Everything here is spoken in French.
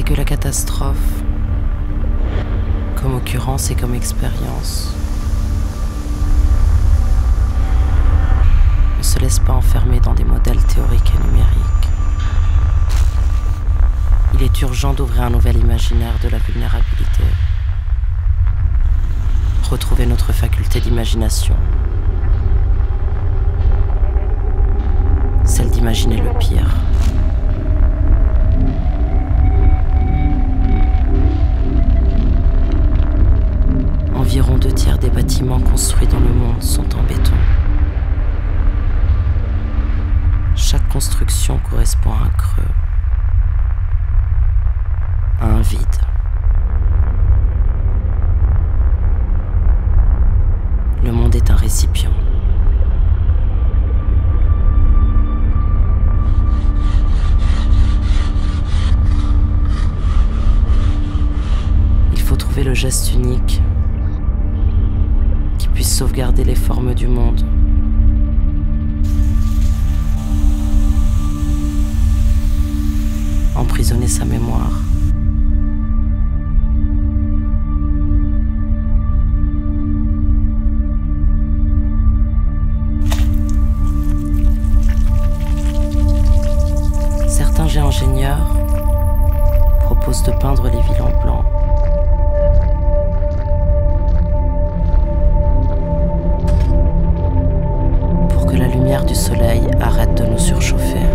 que la catastrophe, comme occurrence et comme expérience, ne se laisse pas enfermer dans des modèles théoriques et numériques. Il est urgent d'ouvrir un nouvel imaginaire de la vulnérabilité, retrouver notre faculté d'imagination, celle d'imaginer le pire. Environ 2/3 des bâtiments construits dans le monde sont en béton. Chaque construction correspond à un creux, à un vide. Le monde est un récipient. Il faut trouver le geste unique qui puisse sauvegarder les formes du monde. Emprisonner sa mémoire. Certains ingénieurs proposent de peindre les villes en blanc. Pour que la lumière du soleil arrête de nous surchauffer.